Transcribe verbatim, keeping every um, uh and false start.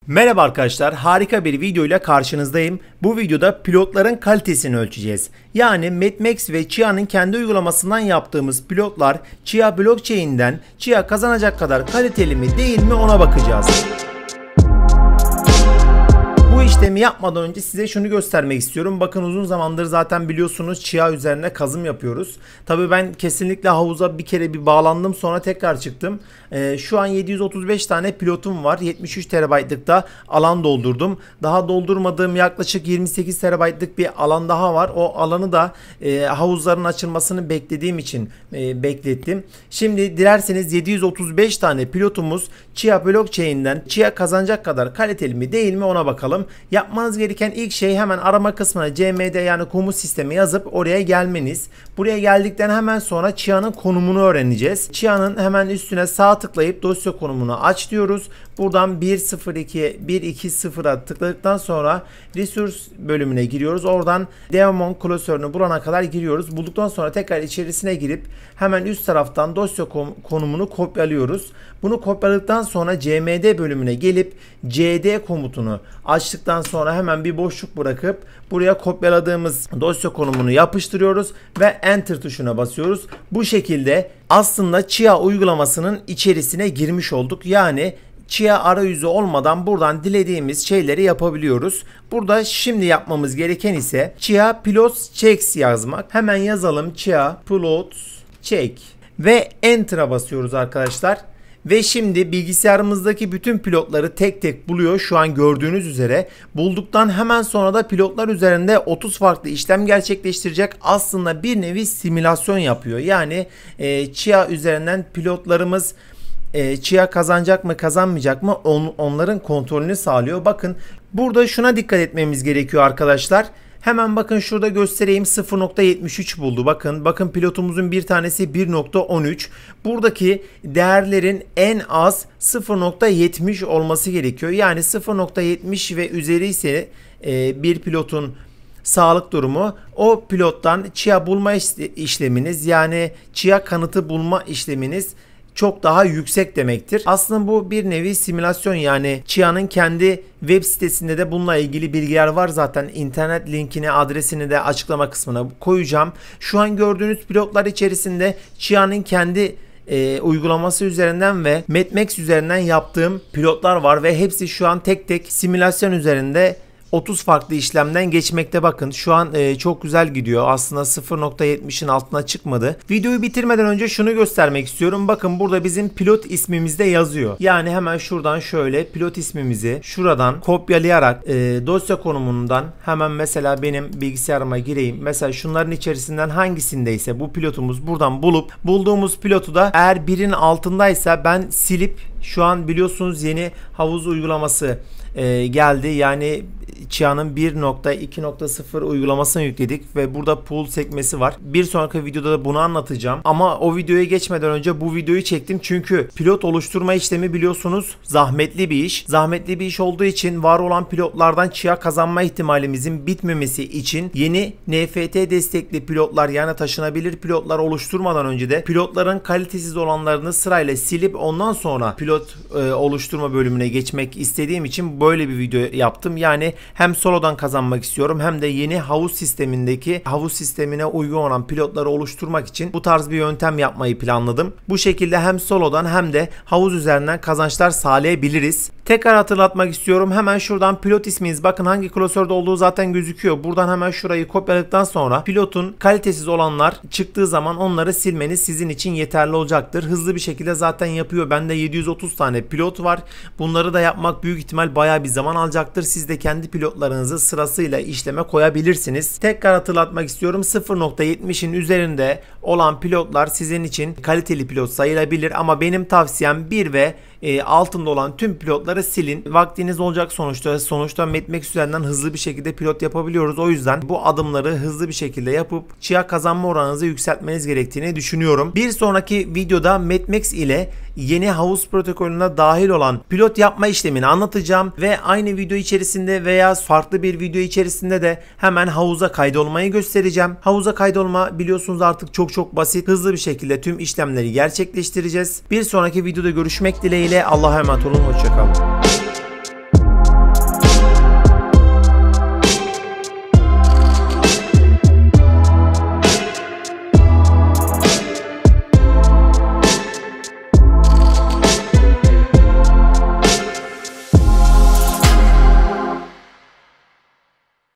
Merhaba arkadaşlar, harika bir video ile karşınızdayım. Bu videoda pilotların kalitesini ölçeceğiz. Yani Metmex ve Chia'nın kendi uygulamasından yaptığımız pilotlar Chia blockchain'den Chia kazanacak kadar kaliteli mi değil mi ona bakacağız. Bu işlemi yapmadan önce size şunu göstermek istiyorum. Bakın uzun zamandır zaten biliyorsunuz Chia üzerine kazım yapıyoruz. Tabii ben kesinlikle havuza bir kere bir bağlandım, sonra tekrar çıktım. Ee, şu an yedi yüz otuz beş tane pilotum var. yetmiş üç terabaytlık da alan doldurdum. Daha doldurmadığım yaklaşık yirmi sekiz terabaytlık bir alan daha var. O alanı da e, havuzların açılmasını beklediğim için e, beklettim. Şimdi dilerseniz yedi yüz otuz beş tane pilotumuz Chia blockchain'den Chia kazanacak kadar kaliteli mi değil mi ona bakalım. Yapmanız gereken ilk şey hemen arama kısmına C M D yani komut sistemi yazıp oraya gelmeniz. Buraya geldikten hemen sonra Chia'nın konumunu öğreneceğiz. Chia'nın hemen üstüne sağ tıklayıp dosya konumunu aç diyoruz. Buradan bir nokta sıfır iki bir nokta iki sıfıra tıkladıktan sonra resource bölümüne giriyoruz. Oradan daemon klasörünü bulana kadar giriyoruz. Bulduktan sonra tekrar içerisine girip hemen üst taraftan dosya konumunu kopyalıyoruz. Bunu kopyaladıktan sonra C M D bölümüne gelip C D komutunu açtıktan sonra hemen bir boşluk bırakıp buraya kopyaladığımız dosya konumunu yapıştırıyoruz ve enter tuşuna basıyoruz. Bu şekilde aslında Chia uygulamasının içerisine girmiş olduk. Yani Chia arayüzü olmadan buradan dilediğimiz şeyleri yapabiliyoruz. Burada şimdi yapmamız gereken ise Chia Pilots Checks yazmak. Hemen yazalım Chia Pilots Check ve enter'a basıyoruz arkadaşlar. Ve şimdi bilgisayarımızdaki bütün pilotları tek tek buluyor. Şu an gördüğünüz üzere. Bulduktan hemen sonra da pilotlar üzerinde otuz farklı işlem gerçekleştirecek. Aslında bir nevi simülasyon yapıyor. Yani e, Chia üzerinden pilotlarımız e, Chia kazanacak mı kazanmayacak mı on, onların kontrolünü sağlıyor. Bakın burada şuna dikkat etmemiz gerekiyor arkadaşlar. Hemen bakın şurada göstereyim, sıfır nokta yetmiş üç buldu. Bakın bakın pilotumuzun bir tanesi bir nokta on üç. Buradaki değerlerin en az sıfır nokta yetmiş olması gerekiyor. Yani sıfır nokta yetmiş ve üzeri ise e, bir pilotun sağlık durumu, o pilottan Chia bulma işleminiz yani Chia kanıtı bulma işleminiz çok daha yüksek demektir. Aslında bu bir nevi simülasyon, yani Chia'nın kendi web sitesinde de bununla ilgili bilgiler var. Zaten internet linkini, adresini de açıklama kısmına koyacağım. Şu an gördüğünüz pilotlar içerisinde Chia'nın kendi e, uygulaması üzerinden ve Metmex üzerinden yaptığım pilotlar var ve hepsi şu an tek tek simülasyon üzerinde otuz farklı işlemden geçmekte. Bakın şu an e, çok güzel gidiyor. Aslında sıfır nokta yetmişin altına çıkmadı. Videoyu bitirmeden önce şunu göstermek istiyorum. Bakın burada bizim pilot ismimiz de yazıyor. Yani hemen şuradan şöyle pilot ismimizi şuradan kopyalayarak e, dosya konumundan hemen mesela benim bilgisayarıma gireyim. Mesela şunların içerisinden hangisindeyse bu pilotumuz buradan bulup bulduğumuz pilotu da eğer birin altındaysa ben silip, şu an biliyorsunuz yeni havuz uygulaması e, geldi. Yani Chia'nın bir nokta iki nokta sıfır uygulamasını yükledik ve burada pool sekmesi var. Bir sonraki videoda da bunu anlatacağım. Ama o videoya geçmeden önce bu videoyu çektim çünkü pilot oluşturma işlemi biliyorsunuz zahmetli bir iş. Zahmetli bir iş olduğu için var olan pilotlardan Chia kazanma ihtimalimizin bitmemesi için yeni N F T destekli pilotlar, yani taşınabilir pilotlar oluşturmadan önce de pilotların kalitesiz olanlarını sırayla silip ondan sonra pilot e, oluşturma bölümüne geçmek istediğim için böyle bir video yaptım. Yani hem solodan kazanmak istiyorum hem de yeni havuz sistemindeki havuz sistemine uygun olan pilotları oluşturmak için bu tarz bir yöntem yapmayı planladım. Bu şekilde hem solodan hem de havuz üzerinden kazançlar sağlayabiliriz. Tekrar hatırlatmak istiyorum. Hemen şuradan pilot isminiz, bakın hangi klasörde olduğu zaten gözüküyor. Buradan hemen şurayı kopyaladıktan sonra pilotun kalitesiz olanlar çıktığı zaman onları silmeniz sizin için yeterli olacaktır. Hızlı bir şekilde zaten yapıyor. Bende yedi yüz otuz tane pilot var. Bunları da yapmak büyük ihtimal bayağı bir zaman alacaktır. Siz de kendi pilotlarınızı sırasıyla işleme koyabilirsiniz. Tekrar hatırlatmak istiyorum. sıfır nokta yetmişin üzerinde olan pilotlar sizin için kaliteli pilot sayılabilir ama benim tavsiyem bir ve e, altında olan tüm pilotları silin. Vaktiniz olacak sonuçta. Sonuçta Metmex üzerinden hızlı bir şekilde pilot yapabiliyoruz. O yüzden bu adımları hızlı bir şekilde yapıp Chia kazanma oranınızı yükseltmeniz gerektiğini düşünüyorum. Bir sonraki videoda Metmex ile yeni havuz protokolüne dahil olan pilot yapma işlemini anlatacağım ve aynı video içerisinde veya farklı bir video içerisinde de hemen havuza kaydolmayı göstereceğim. Havuza kaydolma biliyorsunuz artık çok çok basit. Hızlı bir şekilde tüm işlemleri gerçekleştireceğiz. Bir sonraki videoda görüşmek dileğiyle. Allah'a emanet olun. Hoşça kalın.